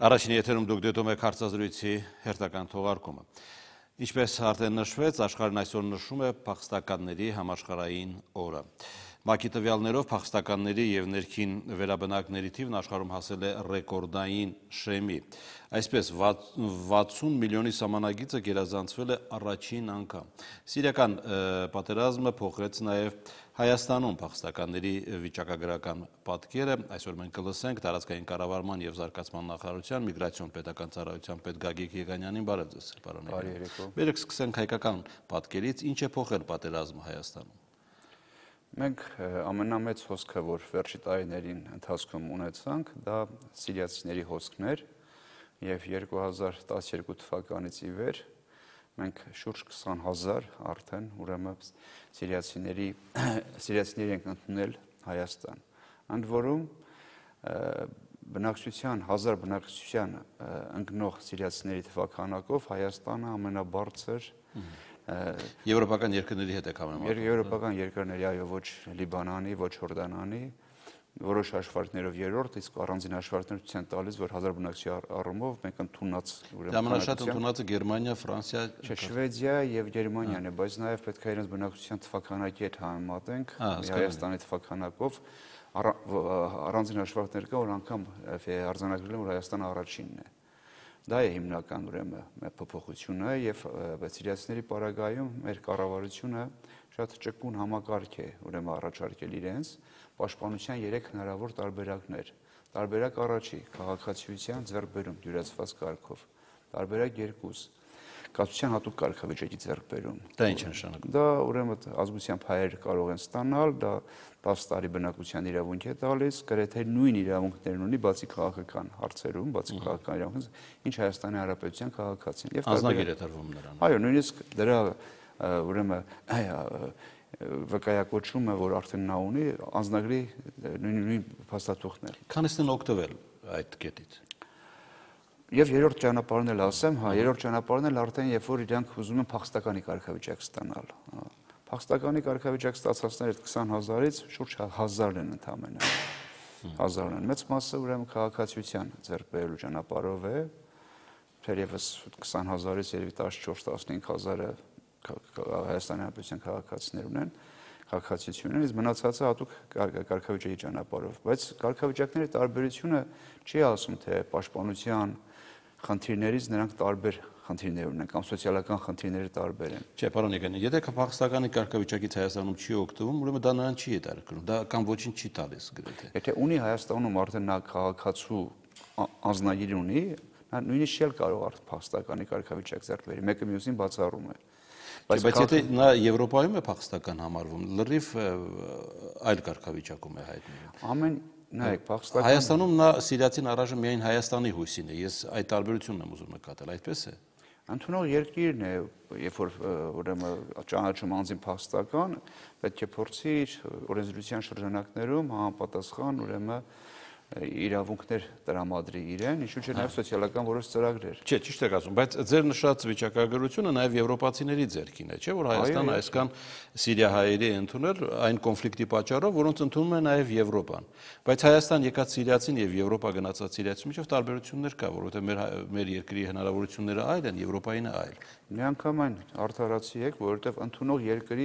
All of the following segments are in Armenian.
Առաջին եթերում դուք դիտում եք հարցազրույցի հերթական թողարկումը։ Ինչպես արդեն նշվեց, աշխարհն այսօր նշում է փախստականների համաշխարհային օրը։ ՄԱԿ-ի տվյալներով փախստականների եւ ներքին վերաբնակների թիվն աշխարհում հասել է ռեկորդային շեմի։ Այսպես 60 միլիոնի սահմանագիծը գերազանցվել է առաջին անգամ։ Սիրիական պատերազմը փոխեց նաեւ Հայաստանում փախստականների վիճակագրական պատկերը։ Այսօր մենք կլսենք տարածքային կառավարման եւ զարգացման նախարարության միգրացիոն պետական ծառայության պետ Գագիկ Եգանյանին։ Բարև ձեզ, պարոն Եգանյան։ Բերեք սկսենք հայկական պատկերից, ինչ է փոխել պատերազմը Հայաստանում։ Մենք ամենամեծ հոսքը, որ վերջի տարիներին ընթացքում ունեցանք, դա սիրիացիների հոսքն էր եւ 2012 թվականից ի վեր մենք շուրջ 20,000 արդեն ուրեմն սիրիացիների ենք ընդունել Հայաստան։ Ընդ որում բնակչության 1000 բնակչության ընկնող սիրիացիների թվականակով Հայաստանը ամենաբարձր Եվրոպական երկրների հետ է համեմատվում։ Եվրոպական երկրների, այո, ոչ Լիբանանի, ոչ Հորդանանի, որոշ հաշվարկներով երրորդ, իսկ առանձին հաշվարկներ ցույց են տալիս, որ 1000 բնակչի առումով մենք ընդունած ուրեմն ամենաշատ ընդունածը Գերմանիա, Ֆրանսիա, Շվեդիա եւ Գերմանիան է, բայց նաեւ պետք է իրենց բնակչության թվականակի հետ համեմատենք Հայաստանի թվականակով առանձին հաշվարկներ կա, որ անգամ արձանագրել են, որ Հայաստանը առաջինն է։ Դա է հիմնական ուրեմն փոփոխությունը եւ սիրիացիների պարագայում մեր կառավարությունը շատ ճկուն համակարգ է ուրեմն առաջարկել իրենց պաշտպանության 3 հնարավոր տարբերակներ։ Տարբերակ առաջի քաղաքացիության ձեռքբերում դյուրացված կարգով։ Տարբերակ 2 կացության հատուկ կարգավիճակի ձեռքբերում։ Դա ինչ է նշանակում։ Դա ուրեմն ազգությամբ հայեր կարող են ստանալ, դա 10 տարի բնակության իրավունք է տալիս, գրեթե նույն իրավունքներն ունի, բացի քաղաքական հարցերում, բացի քաղաքական իրավունքից, ինչ Հայաստանի Հանրապետության քաղաքացին։ Եվ ազնագիր է տրվում նրան։ Այո, նույնիսկ դրա ուրեմն վկայակոչումը, որ արդեն նա ունի, անձնագրի նույն փաստաթուղթն է։ Քանիսն են օգտվել այդ կետից։ Եւ երրորդ ճանապարհն էլ ասեմ, երրորդ ճանապարհն էլ արդեն երբ որ իրանք ուզում են փախստականի կարգավիճակ ստանալ։ Փախստականի կարգավիճակ ստացածները 20,000-ից շուրջ 1000-ն են ընդամենը։ 1000-ն են։ Մեծ մասը ուրեմն քաղաքացիության ձեռքբերելու ճանապարհով է։ Թերևս 20,000-ից երևի 14-15,000-ը Հայաստանի Հանրապետության քաղաքացիներ ունեն, քաղաքացիություն ունեն, իսկ մնացածը հատուկ կարգավիճակի ճանապարհով։ Բայց կարգավիճակների տարբերությունը չի ասում, թե պաշտպանության խնդիրներից նրանք տարբեր խնդիրներ ունեն կամ սոցիալական խնդիրները տարբեր են։ Չէ, պարոն Եգանյան, եթե փախստականի կարգավիճակից Հայաստանում չի օգտվում, ուրեմն դա նրան չի հետաքրքրում, դա կամ ոչինչ չի տալիս գրեթե։ Եթե ունի Հայաստանում արդեն նա քաղաքացու անձնագիր ունի, նա նույնիսկ չի կարող արդեն փախստականի կարգավիճակ ձեռք բերի, մեկը մյուսին բացառում է։ Բայց եթե նա Եվրոպայում է փախստական համարվում, լրիվ այլ կարգավիճակում է հայտնվում։ Ամեն նայեք, փախստական Հայաստանում նա սիրիացին առայժմ միայն Հայաստանի հույսին է։ Ես այդ տարբերությունն եմ ուզում նկատել, այդպես է։ Ընդունող երկիրն է, երբ որ ուրեմն ճանաչում անձին փախստական, պետք է փորձի օրենսդրության շրջանակներում համապատասխան ուրեմն իրավունքներ տրամադրի իրեն, ինչու՞ չէ նաև սոցիալական որոշ ծրագրեր։ Չէ, ճիշտ եք ասում, բայց ձեր նշած վիճակագրությունը նաև եվրոպացիների ձեռքին է, չէ՞ որ Հայաստանը այսքան սիրիահայերի է ընդունել այն կոնֆլիկտի պատճառով, որոնց ընդունում է նաև Եվրոպան։ Բայց Հայաստան եկած սիրիացին եւ Եվրոպա գնացած սիրիացի միջև տարբերություններ կա, որովհետեւ մեր երկրի հնարավորությունները այլ են, Եվրոպայինը այլ։ Միանգամայն արդարացի եք, որովհետեւ ընդունող երկրի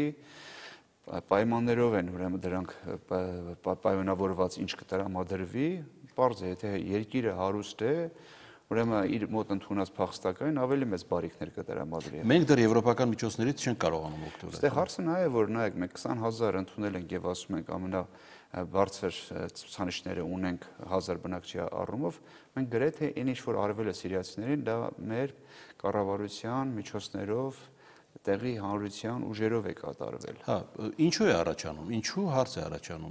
պայմաններով են ուրեմն դրանք պայմանավորված ինչ կտրամադրվի, պարզ է, եթե երկիրը հարուստ է, ուրեմն իր մոտ ընդունած փախստականին ավելի մեծ բարիքներ կտրամադրի։ Մենք դեռ եվրոպական միջոցներից չենք կարողանում օգտվել։ Այստեղ հարցը նա է, որ նայեք, մենք 20,000 ընդունել ենք եւ ասում ենք ամենաբարձր ցուցանիշները ունենք 1000 բնակչի առումով, մենք գրեթե այն ինչ որ արվել է սիրիացիներին, դա մեր կառավարության միջոցներով տեղի հանրության ուժերով է կատարվել։ Հա, ինչու է առաջանում, ինչու հարց է առաջանում,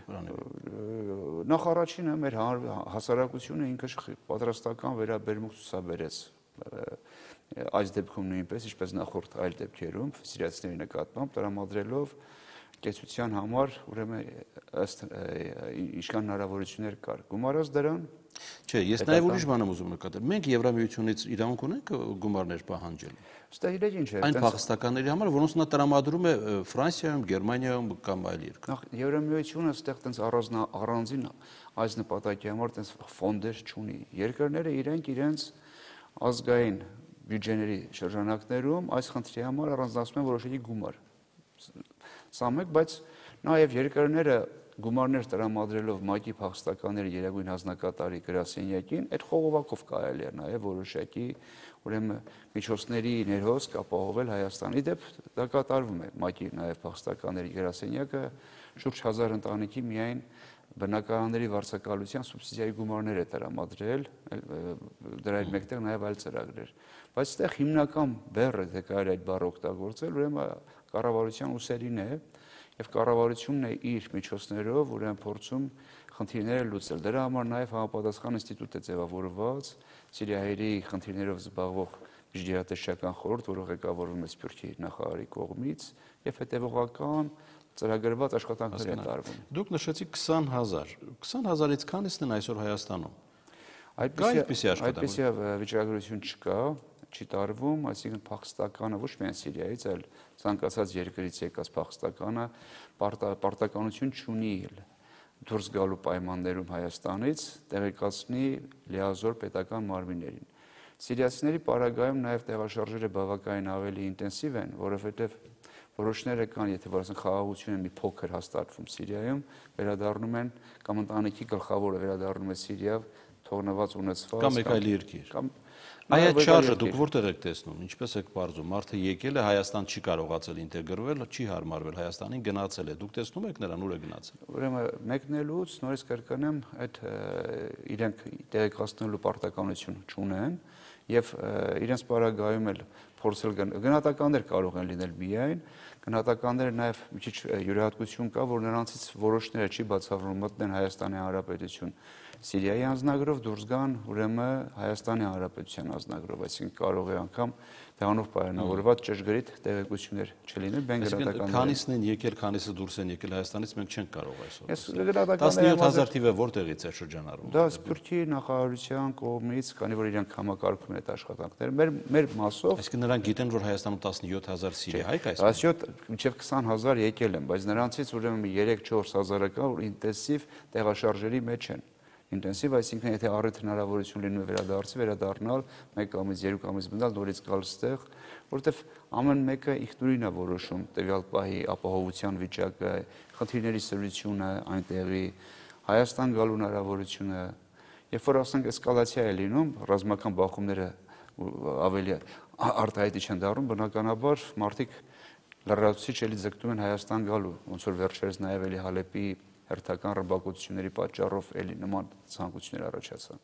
Նախ առաջինը մեր հասարակությունը ինքը պատրաստական վերաբերմունք ցուցաբերեց այս դեպքում նույնպես, ինչպես նախորդ այլ դեպքերում, սիրիացիների նկատմամբ տրամադրելով կեցության համար ուրեմն ըստ ինչքան հնարավորություններ կար։ Գումարած դրան Չէ, ես նաև ուրիշ բան եմ ուզում նկատել։ Մենք Եվրամիությունից իրավունք ունենք գումարներ պահանջել։ Ստեղ իրեք ինչ է։ Այն փախստականների համար, որոնց նա տրամադրում է Ֆրանսիայում, Գերմանիայում կամ այլ երկրներում։ Նախ Եվրամիությունը ստեղ տենց առանձին այս նպատակի համար այդպես ֆոնդեր չունի։ Երկրները իրենց ազգային բյուջեների շրջանակներում այս խնդրի համար առանձնացնում են որոշակի գումար։ Սա մեկ, բայց նաև երկրները գումարներ տրամադրելով ՄԱԿ-ի փախստականների երևույթ հանձնակատարի գրասենյակին, այդ խողովակով կարելի է նաև որոշակի ուրեմն միջոցների ներհոսք ապահովել Հայաստանի դեպ դա կատարվում է ՄԱԿ-ի նաև փախստականների գրասենյակը շուրջ 1000 ընտանիքի միայն բնակարանների վարձակալության սուբսիդիայի գումարներ է տրամադրել, դրա հետ մեկտեղ նաև այլ ծրագրեր։ Բայց այստեղ հիմնական բեռը, թե կարելի այդ բառը օգտագործել, ուրեմն կառավարության ուսերին է, եւ կառավարությունն է իր միջոցներով ուրեմն փորձում խնդիրները լուծել։ Դրա համար նաև համապատասխան ինստիտուտ է ձևավորված Սիրիայերի խնդիրներով զբաղվող միջգերատեսչական խորհուրդ, որը ղեկավարվում է Սփյուռքի նախարարի կողմից, եւ հետեւողական ծրագրված աշխատանքներ են տարվում։ Դուք նշեցիք 20,000-ից քանիսն են այսօր Հայաստանում։ Այդպիսի վիճակագրություն չկա, չի տարվում, այսինքն փախստականը ոչ միայն Սիրիայից, այլ ցանկացած երկրից եկած փախստականը պարտականություն չունի դուրս գալու պայմաններում Հայաստանից տեղեկացնի լիազոր պետական մարմիններին։ Սիրիացիների պարագայում նաև տեղաշարժերը բավականին ավելի ինտենսիվ են, որովհետև որոշները կան, եթե որոշն խաղաղություն է մի փոքր հաստատվում Սիրիայում, վերադառնում են կամ ընտանիքի գլխավորը վերադառնում է Սիրիա, թողնված ունեցված կամ մեկ այլ երկիր։ Այդ շարժը դուք որտեղ եք տեսնում, ինչպես եք պարզում, մարդը եկել է, Հայաստան չի կարողացել ինտեգրվել, չի հարմարվել, Հայաստանին գնացել է, դուք տեսնում եք նրան, ուր է գնացել։ Ուրեմն մեկնելուց նորից կրկնեմ, այդ իրենք տեղեկացնելու պարտականություն չունեն եւ իրենց պարագայում էլ փորձել գնահատականներ կարող են լինել միայն, գնահատականները նաեւ մի քիչ յուրահատկություն կա, որ նրանցից որոշները չի բացառվում մտնեն Հայաստանի Հանրապետություն Սիրիայի անձնագրով դուրս գան ուրեմն Հայաստանի Հանրապետության անձնագրով, այսինքն կարող է անգամ դրանով պայմանավորված ճշգրիտ տեղեկություններ չլինել, բեն գնահատականներ։ Քանիսն են եկել, քանիսը դուրս են եկել Հայաստանից, մենք չենք կարող այսօր։ Ես գնահատականները 17000 թիվը որտեղից է շրջանառվում։ Դա Սփյուռքի նախարարության կողմից, քանի որ իրենք համակարգում են այդ աշխատանքները, մեր մասով։ Այսինքն նրանք գիտեն, որ Հայաստանում 17000 սիրիա հայ կա այսօր։ 17 մինչև 20000 եկել են, բայց նրանցից ուրեմն 3-4 կա, որ ինտենսիվ տեղաշարժերի մեջ են։ Ինտենսիվ, այսինքն եթե առիթ հնարավորություն լինում է վերադառնալ, 1 ամիս, 2 ամիս մնալ, նորից գալ ստեղ, որովհետև ամեն մեկը իշխանուրին է որոշում տվյալ պահի ապահովության վիճակը, խնդիրների սրությունը այնտեղի, Հայաստան գալու հնարավորությունը, երբ որ ասենք էսկալացիա է լինում, ռազմական բախումները ավելի արտահայտիչ են դառնում, բնականաբար մարդիկ լրացուցիչ էլի ձգտում են Հայաստան գալու, ոնց որ վերջերս նաև էլի Հալեպի հերթական ռմբակոծությունների պատճառով էլի նման ցանկություններ առաջացան։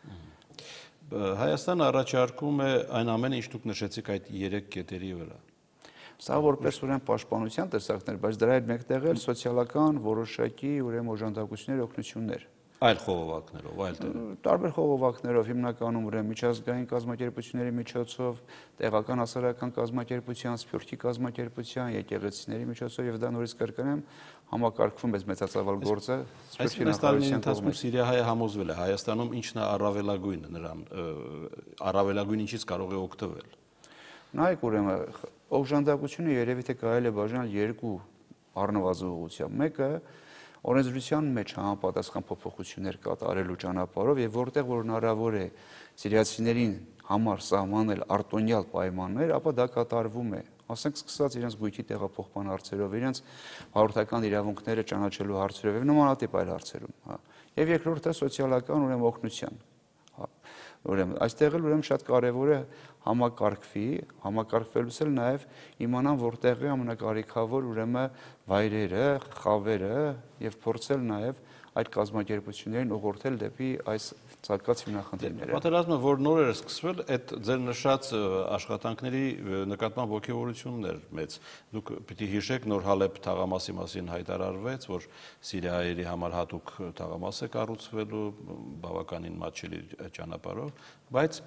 Հայաստանը առաջարկում է այն ամենը, ինչ դուք նշեցիք այդ 3 կետերի վրա։ Սա որպես ուրեմն պաշտպանության տեսակներ, բայց դրա հետ մեկտեղ էլ սոցիալական որոշակի ուրեմն օժանդակություններ, օգնություններ։ Այլ խողովակներով, այլ տարբեր խողովակներով, հիմնականում ուրեմն միջազգային կազմակերպությունների միջոցով, տեղական հասարակական կազմակերպության, Սփյուռքի կազմակերպության, եկեղեցիների միջոցով եւ դա նորից կրկնեմ, համակարգվում է մեծածավալ գործը Սփյուռքի նախարարության կողմից։ Սիրիահայը համոզվել է Հայաստանում ինչն է առավելագույնը նրան, առավելագույն ինչից կարող է օգտվել։ Նայեք ուրեմն օժանդակությունը երևի թե կարելի է բաժանել երկու առնվազն ուղղությամբ։ Մեկը օրենսդրության մեջ համապատասխան փոփոխություններ կատարելու ճանապարհով եւ որտեղ որ հնարավոր է սիրիացիներին համար սահմանել արտոնյալ պայմաններ, ապա դա կատարվում է։ Ասենք սկսած իրենց գույքի տեղափոխման հարցերով, իրենց հաղորդական իրավունքները ճանաչելու հարցերով եւ նմանատիպ այլ հարցերում, հա։ Եվ երկրորդը սոցիալական ուրեմն օգնության։ Ուրեմն այստեղ էլ ուրեմն շատ կարևոր է համակարգվի, համակարգվելուց էլ նաև իմանան որտեղ է ամենակարիքավոր ուրեմն վայրերը, խավերը եւ փորձել նաև այդ կազմակերպություններին ուղղորդել դեպի այս ցանկացած հիմնախնդիրները։ Պատերազմը, որ նոր էր սկսվել, այդ ձեր նշած աշխատանքների նկատմամբ ողջավորությունն էր մեծ։ Դուք պիտի հիշեք, նոր Հալեբ թաղամասի մասին հայտարարվեց, որ սիրիահայերի համար հատուկ թաղամաս է կառուցվելու բավականին մատչելի ճանապարհով, բայց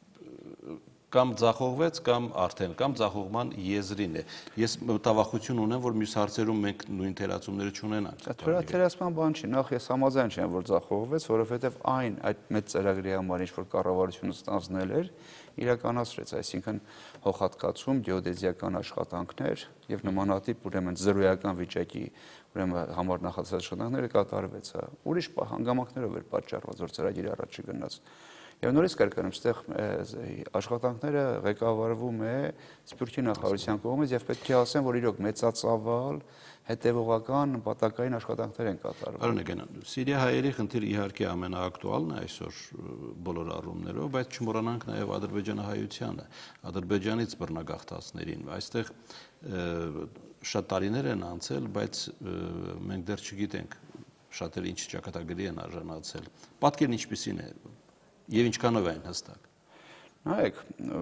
կամ ձախողվեց, կամ արդեն, կամ ձախողման եզրին է։ Ես մտավախություն ունեմ, որ մյուս հարցերում մենք նույն թերացումները չունենանք։ Թերացման բան չի, նախ ես համաձայն չեմ, որ ձախողվեց, որովհետև այն այդ մեծ ծրագրի համար, ինչ որ կառավարությունը ստանձնել էր, իրականացրեց, այսինքն հողհատկացում, գեոդեզիական աշխատանքներ եւ նմանատիպ ուրեմն զրոյական վիճակի ուրեմն համար նախատեսած աշխատանքները կատարվեց, հա։ Ուրիշ հանգամանքներով էր պատճառված, որ ծրագիրը առաջ չգնաց։ Եվ նորից կրկնում, այստեղ աշխատանքները ղեկավարվում է Սփյուռքի նախարարության կողմից եւ պետք է ասեմ, որ իրոք մեծածավալ հետևողական նպատակային աշխատանքներ են կատարվում։ Պարոն Էգենյան, Սիրիա-հայերի խնդիրը իհարկե ամենաակտուալն է այսօր բոլոր առումներով, բայց չմոռանանք նաև ադրբեջանահայությանը, Ադրբեջանից բռնագաղթածներին։ Այստեղ շատ տարիներ են անցել, բայց մենք դեռ չգիտենք շատերը ինչ ճակատագրի են արժանացել։ Պատկերն ինչպիսին է եւ ինչքանով է այն հստակ։ Նայեք,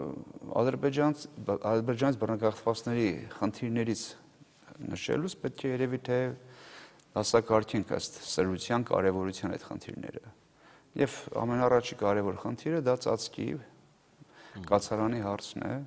Ադրբեջանից բռնագաղթվածների խնդիրներից նշելուց պետք է երևի թե դասակարգենք ըստ սրության կարևորության այդ խնդիրները։ Եվ ամենառաջի կարևոր խնդիրը դա ծածկի կացարանի հարցն է։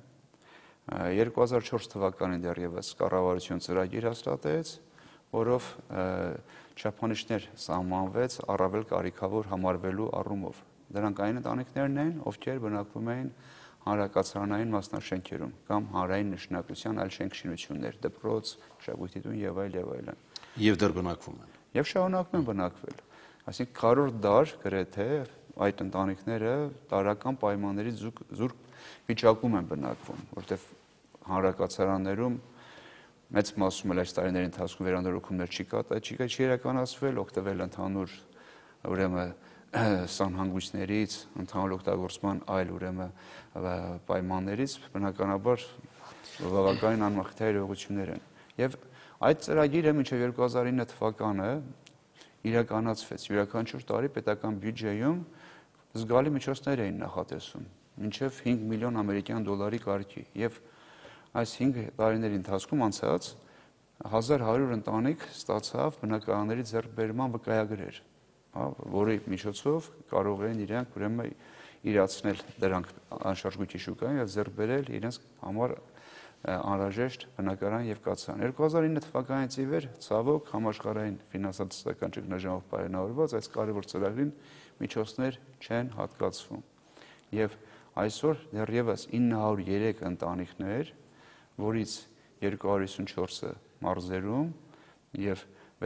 2004 թվականին դեռևս կառավարություն ծրագիր հաստատեց, որով չափանիշներ սահմանվեց առավել կարիքավոր համարվելու առումով։ Դրանք այն ընտանիքներն են, ովքեր բնակվում էին հանրակացարանային մասնաշենքերում կամ հանրային նշանակության այլ շենք-շինություններ, դպրոց, մշակույթի տուն եւ այլն։ Եվ դեռ բնակվում են։ Եվ շարունակում են բնակվել։ Այսինքն քառորդ դար գրեթե այդ ընտանիքները տարական պայմանների զուրկ վիճակում են բնակվում, որտեղ հանրակացարաններում մեծ մասում էլ այս տարիների ընթացքում վերանորոգումներ չի իրականացվել, օգտվել ընդհանուր ուրեմն սանհանգույցներից, ընդհանուր օգտագործման այլ ուրեմն պայմաններից բնականաբար բավականին անմխիթար իրողություններ են։ Եվ այդ ծրագիրը մինչև 2009 թվականը իրականացվեց։ Յուրաքանչյուր տարի պետական բյուջեում զգալի միջոցներ էին նախատեսում, մինչև 5 միլիոն ամերիկյան դոլարի կարգի։ Եվ այս 5 տարիների ընթացքում անցած 1100 ընտանիք ստացավ բնակարանների ձեռքբերման վկայագրեր, որի միջոցով կարող են իրենք ուրեմն իրացնել դրանք անշարժույթի շուկայում եւ ձեռք բերել իրենց համար անհրաժեշտ բնակարան եւ կացարան։ 2009 թվականից ի վեր ցավոք համաշխարհային ֆինանսական ճգնաժամով պայմանավորված այս կարևոր ծրագրին միջոցներ չեն հատկացվում։ Եւ այսօր դեռևս 903 ընտանիքներ, որից 254-ը մարզերում եւ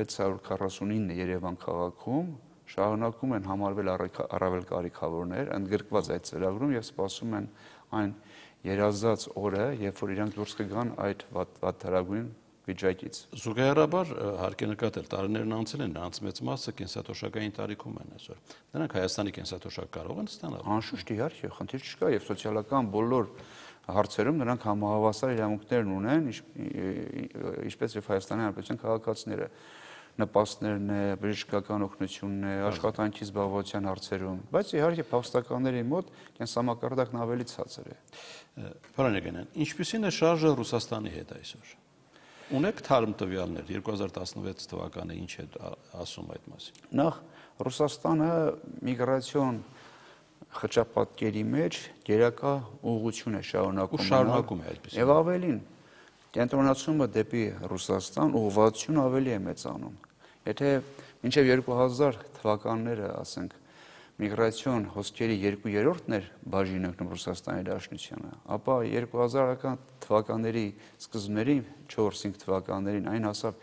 649 Երևան քաղաքում շարունակում են համարվել առավել կարիքավորներ, ընդգրկված այդ ծրագրում եւ սպասում են այն երազած օրը, երբ որ իրանք դուրս կգան այդ վատթարագույն վիճակից։ Զուգահեռաբար հարկ է նկատել, տարիներն անցել են, նրանց մեծ մասը կենսաթոշակային տարիքում են այսօր։ Նրանք Հայաստանի կենսաթոշակ կարող են ստանալ։ Անշուշտ իհարկե, խնդիր չկա եւ սոցիալական բոլոր հարցերում նրանք համահավասար իրավունքներ ունեն, ինչպես եւ Հայաստանի Հանրապետության քաղաքացիները։ Նպաստներն է, բժշկական օգնությունն է, աշխատանքի զբաղվածության հարցերում, բայց իհարկե փախստականների մոտ կենսամակարդակն ավելի ցածր է։ Պարոն Էգենյան, ինչպիսին է շարժը Ռուսաստանի հետ այսօր։ Ունեք թարմ տվյալներ 2016 թվականը ինչ է ասում այդ մասին։ Նախ Ռուսաստանը միգրացիոն խճապատկերի մեջ գերակա ուղղություն է շարունակում է այդպես։ Եվ ավելին կենտրոնացումը դեպի Ռուսաստան ուղղվածություն ավելի է մեծանում։ Եթե մինչև 2000 թվականները, ասենք, միգրացիոն հոսքերի 2/3-ն էր բաժին ընկնում Ռուսաստանի Դաշնությանը, ապա 2000-ական թվականների սկզբներին, 4-5 թվականներին այն հասավ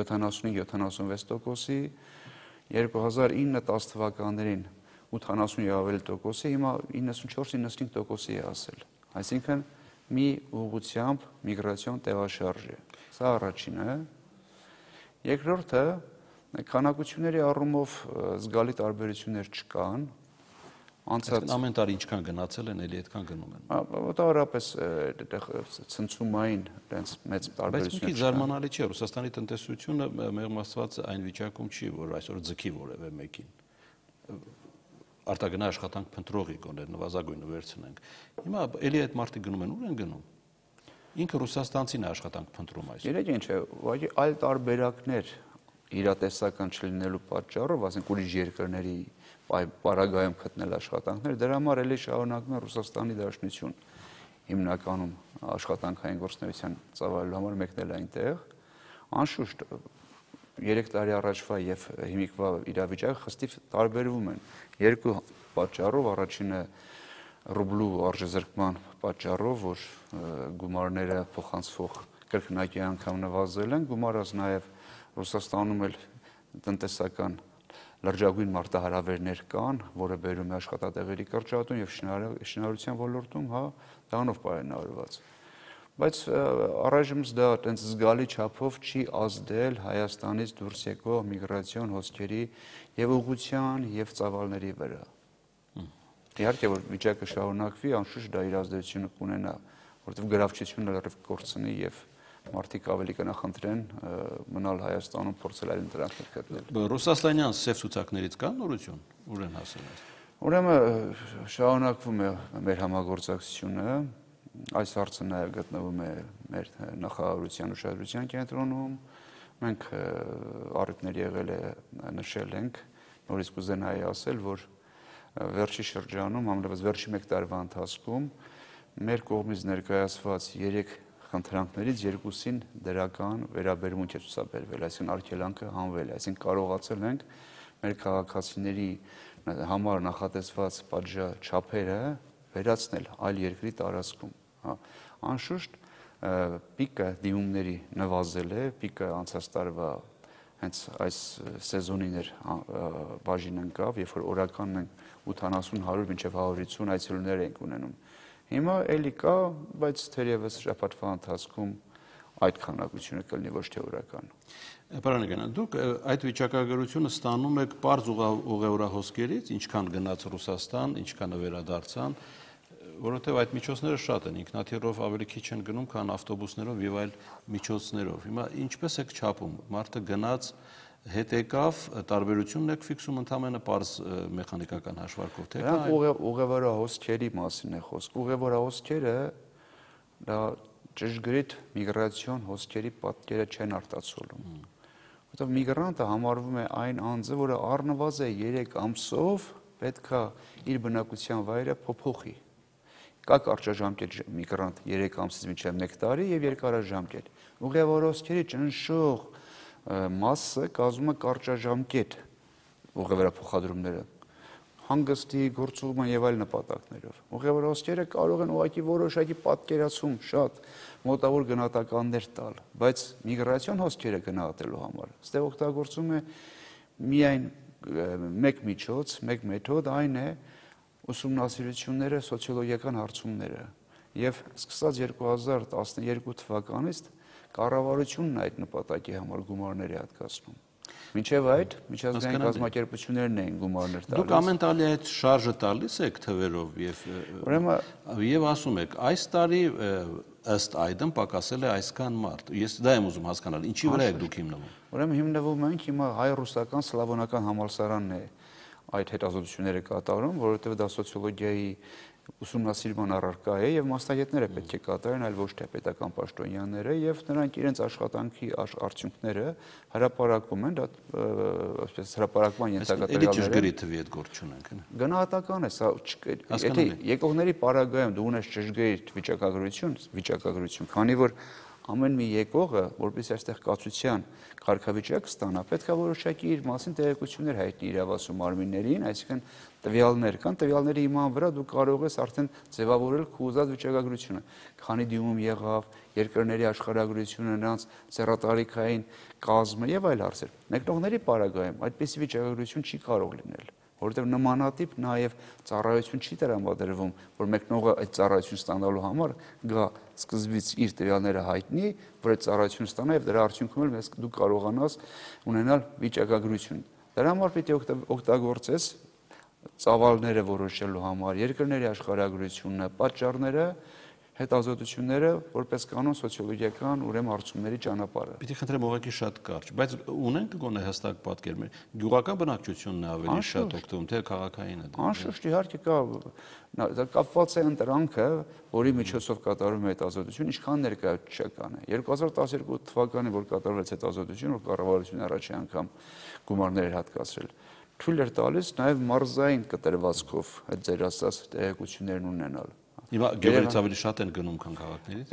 75-76%-ի, 2009-10 թվականներին 80 եւ ավելի տոկոսի, հիմա 94-95%-ի է հասել։ Այսինքն մի ուղղությամբ միգրացիոն տեղաշարժ է։ Սա առաջինը։ Երկրորդը քանակությունների առումով զգալի տարբերություններ չկան։ Անցած ամեն տարի ինչքան գնացել են, էլի այդքան գնում են։ Մոտավորապես ցնցումային այնց մեծ տարբերություններ չկան։ Բայց մի քիչ զարմանալի չէ, Ռուսաստանի տնտեսությունը մեղմացված այն վիճակում չի, որ այսօր ձգի որևէ մեկին։ Արտագնա աշխատանք փնտրողի գոներ նվազագույնը վերցնենք։ Հիմա էլի այդ մարդիկ գնում են, ուր են գնում։ Ինքը ռուսաստանցին է աշխատանք փնտրում այսօր։ Երեք ինչ է, ուղղակի այլ տարբերակներ իրատեսական չլինելու պատճառով, ասենք ուրիշ երկրների պարագայում գտնել աշխատանքներ, դրա համար էլի շարունակում է Ռուսաստանի Դաշնություն հիմնականում աշխատանքային գործունեության ծավալելու համար մեկնել այնտեղ։ Անշուշտ 3 տարի առաջվա եւ հիմիկվա իրավիճակը խստիվ տարբերվում են երկու պատճառով։ Առաջինը ռուբլու արժեզրկման պատճառով, որ գումարները փոխանցվող կրկնակի անգամ նվազել են, գումարած նաև Ռուսաստանում էլ տնտեսական լրջագույն մարտահրավերներ կան, որը բերում է աշխատատեղերի կրճատում եւ շինարարության ոլորտում, հա, դրանով բարենարված։ Բայց առայժմ դա այտենց զգալի չափով չի ազդել Հայաստանից դուրս եկող միգրացիոն հոսքերի եւ ուղղության եւ ծավալների վրա։ Իհարկե որ վիճակը շարունակվի, անշուշտ դա իր ազդեցությունը կունենա, որովհետեւ գրավչությունը լրիվ կորցնի եւ մարդիկ ավելի կնախընտրեն մնալ Հայաստանում, փորձել այլ ընտրանքներ գտնել։ Ռուսաստանյան սև ցուցակներից կա նորություն, ուր են հասել այս։ Ուրեմն շարունակվում է մեր համագործակցությունը, այս հարցը նաև գտնվում է մեր նախարարության ուշադրության կենտրոնում, մենք առիթներ եղել է նշել ենք, նորից կուզենայի ասել, որ վերջի շրջանում, ամենևս վերջի 1 տարվա ընթացքում մեր կողմից ներկայացված 3 խնդրանքներից 2-ին դրական վերաբերմունք է ցուցաբերվել, այսինքն արգելանքը հանվել է, այսինքն կարողացել ենք մեր քաղաքացիների համար նախատեսված պատժաչափերը վերացնել այլ երկրի տարածքում, հա, անշուշտ պիկը դիմումների նվազել է, պիկը անցած տարվա հենց այս սեզոնին էր բաժին ընկավ, երբ որ օրական մենք 80-100 մինչև 150 այցելուներ ենք ունենում։ Հիմա էլի կա, բայց թերևս շաբաթվա ընթացքում այդ քանակությունը կլինի ոչ թե օրական։ Պարոն Գանյան, դուք այդ վիճակագրությունը ստանում եք պարզ ուղևորահոսքերից, ինչքան գնաց Ռուսաստան, ինչքանը վերադարձան, որովհետև այդ միջոցները շատ են, ինքնաթիռով ավելի քիչ են գնում, քան ավտոբուսներով եւ այլ միջոցներով։ Հիմա ինչպես եք չափում, մարդը գնաց, հետ եկավ, տարբերությունն եք ֆիքսում ընդամենը պարզ մեխանիկական հաշվարկով, թե կա։ Ուղևորահոսքերի մասին է խոսք։ Ուղևորահոսքերը դա ճշգրիտ միգրացիոն հոսքերի պատկերը չեն արտացոլում։ Որտեղ միգրանտը համարվում է այն անձը, որը առնվազն 3 ամսով պետքա իր բնակության վայրը փոփոխի։ Կա կարճաժամկետ միգրանտ 3 ամսից մինչև 1 տարի եւ երկարաժամկետ։ Ուղևորահոսքերի ճնշող մասը կազմում է կարճաժամկետ ուղևորափոխադրումները, հանգստի, գործուղման եւ այլ նպատակներով։ Ուղևորահոսքերը կարող են ուղղակի որոշակի պատկերացում շատ մոտավոր գնահատականներ տալ, բայց միգրացիոն հոսքերը գնահատելու համար այստեղ օգտագործում է միայն մեկ միջոց, մեկ մեթոդ, այն է ուսումնասիրությունները, սոցիոլոգիական հարցումները եւ սկսած 2012 թվականից կառավարությունն այդ նպատակի համար գումարներ է հատկացնում։ Մինչև այդ միջազգային կազմակերպություններն էին գումարներ տալիս։ Դուք ամեն տարի այդ շարժը տալիս եք թվերով եւ ասում եք, այս տարի ըստ այդմ պակասել է այսքան մարդ։ Ես դա եմ ուզում հասկանալ, ինչի վրա եք դուք հիմնվում։ Ուրեմն հիմնվում ենք հիմա հայ-ռուսական սլավոնական համալսարանն է այդ հետազոտությունները կատարում, որովհետև դա սոցիոլոգիայի ուսումնասիրման առարկա է եւ մասնագետները պետք է կատարեն, այլ ոչ թե պետական պաշտոնյաները եւ նրանք իրենց աշխատանքի արդյունքները հրապարակում են, դա այսպես հրապարակման ենթակա տվյալները։ Էլի ճշգրիտ թվի այդ գործ չունենք, հա։ Գնահատական է, սա եթե եկողների պարագայում դու ունես ճշգրիտ վիճակագրություն, քանի որ ամեն մի եկողը, որպես այստեղ կացության կարգավիճակ ստանա, պետք է որոշակի իր մասին տեղեկություններ հայտնի իրավասու մարմիններին, այսինքն տվյալներ կան, տվյալների հիման վրա դու կարող ես արդեն ձևավորել քո ուզած վիճակագրությունը, քանի դիմում եղավ, երկրների աշխարհագրությունը, նրանց սեռատարիքային կազմը եւ այլ հարցեր։ Մեկնողների պարագայում այդպիսի վիճակագրություն չի կարող լինել, որովհետև նմանատիպ նաև ծառայություն չի տրամադրվում, որ մեկնողը այդ ծառայություն ստանալու համար գա սկզբից իր տվյալները հայտնի, որ այդ ծառայություն ստանա եւ դրա արդյունքում էլ դու կարողանաս ունենալ վիճակագրություն։ Դրա համար պիտի օգտագործես ծավալները որոշելու համար, երկրների աշխարհագրությունը, պատճառները, հետազոտությունները, որպես կանոն սոցիոլոգիական ուրեմն հարցումների ճանապարհը։ Պիտի խնդրեմ ուղղակի շատ կարճ, բայց ունենք գոնե հստակ պատկեր, գյուղական բնակչությունն է ավելի շատ օգտվում, թե քաղաքայինը։ Անշուշտ իհարկե կա, դա կապված է ընտրանքը, որի միջոցով կատարվում է հետազոտություն, ինչքան ներկայացական է։ 2012 թվականին, որ կատարվեց հետազոտություն, որ կառավարությունը առաջին անգամ գումարներ էր հատկացրել, թույլ էր տալիս նաև մարզային կտրվածքով այդ ձեր ասած տեղեկություններն ունենալ։ Հիմա գյուղերից ավելի շատ են գնում, քան քաղաքներից։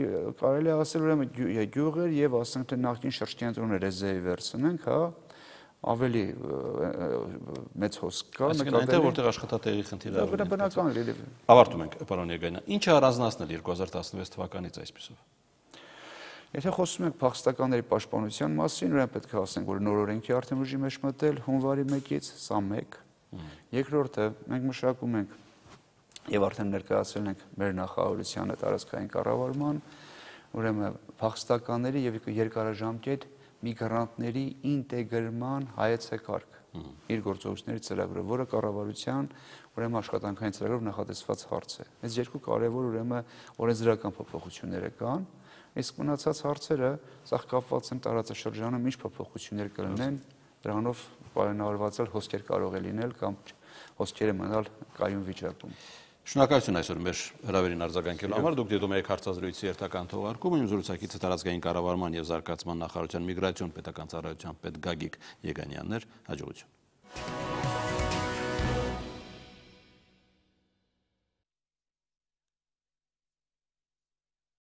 Կարելի է ասել ուրեմն գյուղեր եւ ասենք թե նախկին շրջենտրոնը ռեզերվի վերցնենք, հա, ավելի մեծ հոսք կա, Այսինքն այնտեղ որտեղ աշխատատեղի խնդիրը բնական է։ Ավարտում ենք, պարոն Եգանյան։ Ինչ է առանձնացնել 2016 թվականից այսպիսով։ Եթե խոսում ենք փախստականների պաշտպանության մասին, ուրեմն պետք է ասենք, որ նոր օրենքի արդեն ուժի մեջ մտել հունվարի 1-ից, սա մեկ։ Երկրորդը, մենք մշակում ենք եւ արդեն ներկայացրել ենք մեր նախարարությանը տարածքային կառավարման, ուրեմն փախստականների եւ երկարաժամկետ միգրանտների ինտեգրման հայեցակարգ իր գործողությունների ծրագրը, որը կառավարության ուրեմն աշխատանքային ծրագրով նախատեսված հարց է։ Այս երկու կարևոր ուրեմն օրենսդրական փոփոխությունները կան, իսկ մնացած հարցերը սա կապված են տարածաշրջանում ինչ փոփոխություններ կլինեն, դրանով պայմանավորված հոսքեր կարող է լինել կամ հոսքերը մնալ կայուն վիճակում։ Շնորհակալություն այսօր մեր հրավերին արձագանքելու համար։ Դուք դիտում եք հարցազրույցի երթական թողարկումը, իմ զրուցակիցը տարածքային կառավարման եւ զարգացման նախարարության միգրացիոն պետական ծառայության պետ Գագիկ Եգանյանն էր, հաջողություն։